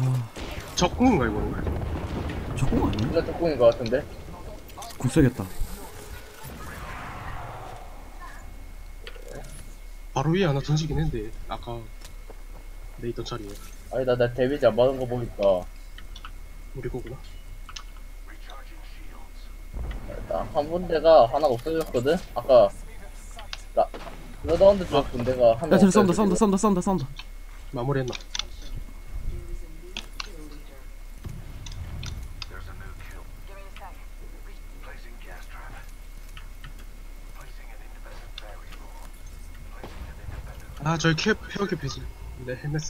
적궁인가 이거는? 적공 아니야? 진짜 적궁인 것 같은데? 궁 써야겠다. 바로 위에 하나 던지긴 했는데 아까 내 있던 자리에. 아니다, 나 데미지 안 받은 거 보니까 우리 거구나. 한 군데가 하나 없어졌거든? 아까 나 블러드하운드 쪽 군대가 한 야, 명 쟤네 싸운다, 없어졌거든? 싸운다. 마무리했나? 아 저기 페어캡 배지. 네 헬멧.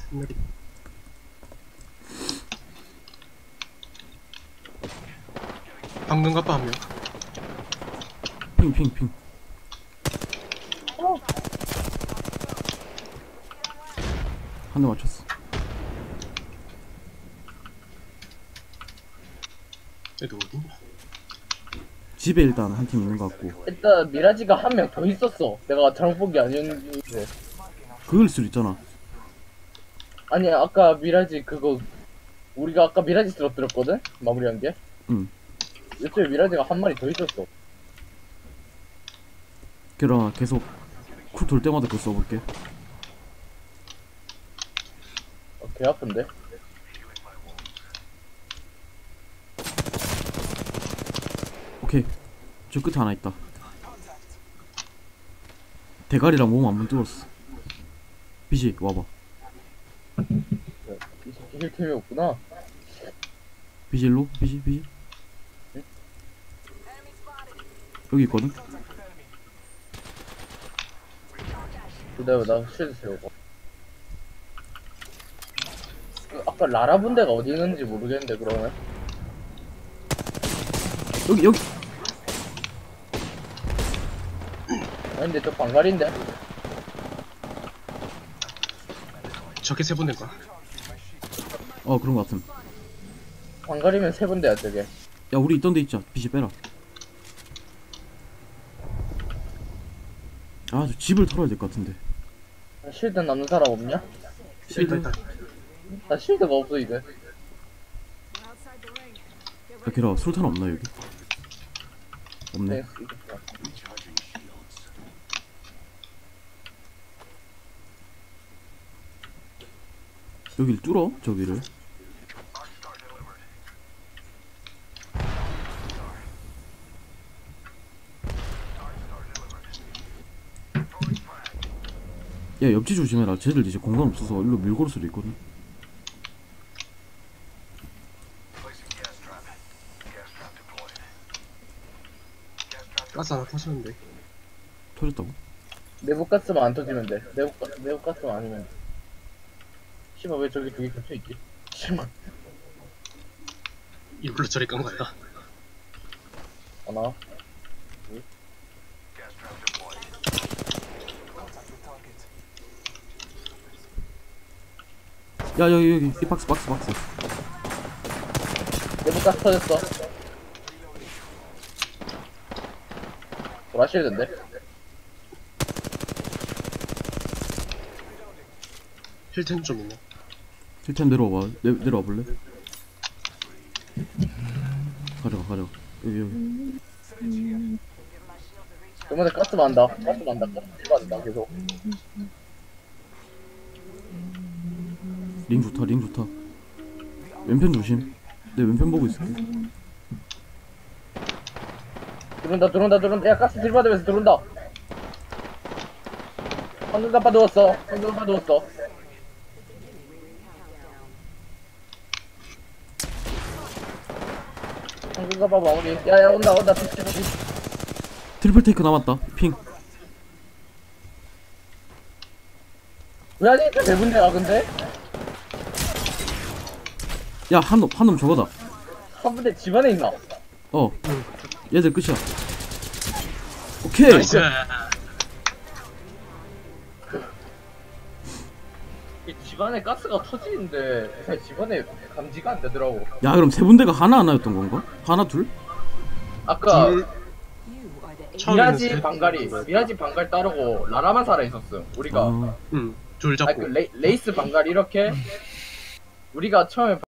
방금 갔다 한 명. 핑. 한 대 맞췄어. 애들 어딨냐? 집에 일단 한 팀 있는 것 같고. 일단 미라지가 한 명 더 있었어. 내가 잘못 본 게 아니었는데. 그걸 수도 있잖아. 아니 아까 미라지 그거 우리가 아까 미라지 쓰러뜨렸거든? 마무리한 게? 응. 이쪽에 미라지가 한 마리 더 있었어. 그럼 계속 쿨 돌 때마다 그거 써볼게. 개 아픈데? 오케이. 저 끝에 하나 있다. 대가리랑 몸 한 번 뚫었어. 비지 와봐. 이 새끼 힐템이 없구나. 비지 일로. 비지. 응? 여기 있거든. 기다려, 나 쉴드 세우고. 아까 라라 분대가 어디 있는지 모르겠는데 그러면? 여기. 아니 근데 저 방갈인데? 저게 세 번인가? 그런 것 같음. 방갈이면 세 분대야 저게. 야, 우리 있던 데 있자. 비지 빼라. 아, 저 집을 털어야 될 것 같은데. 쉴드 남는 사람 없냐? 실드. 있다. 나 쉴드가 없어 이제. 야, 걔라 술탄 없나 여기? 없네. 네, 이겼다. 여길 뚫어? 저기를. 야, 옆집 조심해라. 쟤들 이제 공간 없어서 일로 밀고 올 수도 있거든. 가스 하나 터졌는데. 터졌다고? 내부 가스만 안 터지면 돼. 내부 가스만 아니면 돼. 씨발 왜 저기 두 개 겹쳐있지? 씨발 이걸로 저리 깐 거야. 하나 야, 여기 이 박스. 내부 가스 터졌어. 보라실드인데? 힐템 좀 있네. 힐템 내려와봐. 내려와 볼래? 가져가. 여기. 저번에 가스 만다. 가스 만다. 계속. 링 좋다. 왼편 조심. 내 왼편 보고 있을게. 들어온다. 야 가스 들받으면서 들어온다. 방금 갚아 누웠어. 방금 갚아 마무리. 야야 온다. 트리플 테이크 남았다. 핑. 왜 아직 이렇게 배분대가 근데? 야, 한 놈 저거다. 한 분대 집안에 있나? 얘들 끝이야. 오케이. 나이스. 이 집안에 가스가 터지는데 집안에 감지가 안 되더라고. 야, 그럼 세 분대가 하나였던 건가? 하나 둘? 아까 둘. 미라지 방갈 따르고 라라만 살아 있었음. 우리가 아. 둘 잡고. 레이스 방갈 이렇게 우리가 처음에